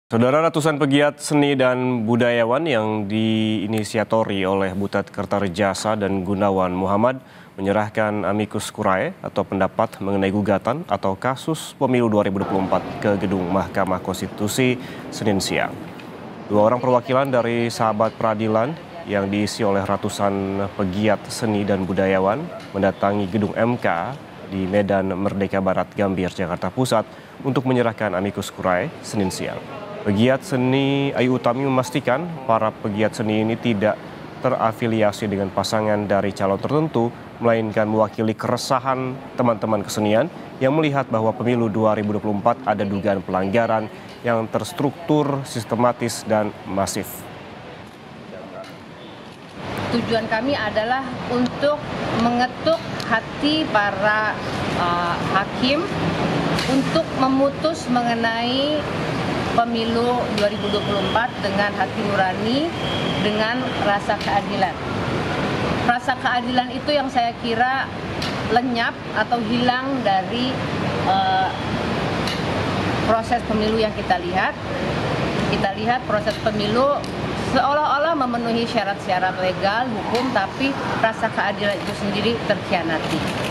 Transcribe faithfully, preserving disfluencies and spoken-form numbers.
Saudara, ratusan pegiat seni dan budayawan yang diinisiatori oleh Butet Kertarejasa dan Gunawan Muhammad menyerahkan amicus curiae atau pendapat mengenai gugatan atau kasus pemilu dua ribu dua puluh empat ke gedung Mahkamah Konstitusi Senin siang. Dua orang perwakilan dari sahabat peradilan yang diisi oleh ratusan pegiat seni dan budayawan mendatangi gedung M K di Medan Merdeka Barat, Gambir, Jakarta Pusat untuk menyerahkan amicus curiae Senin siang. Pegiat seni Ayu Utami memastikan para pegiat seni ini tidak terafiliasi dengan pasangan dari calon tertentu, melainkan mewakili keresahan teman-teman kesenian yang melihat bahwa pemilu dua ribu dua puluh empat ada dugaan pelanggaran yang terstruktur, sistematis, dan masif. Tujuan kami adalah untuk mengetuk hati para uh, hakim untuk memutus mengenai pemilu dua ribu dua puluh empat dengan hati nurani, dengan rasa keadilan. Rasa keadilan itu yang saya kira lenyap atau hilang dari uh, proses pemilu yang kita lihat. Kita lihat proses pemilu seolah-olah memenuhi syarat-syarat legal, hukum, tapi rasa keadilan itu sendiri terkhianati.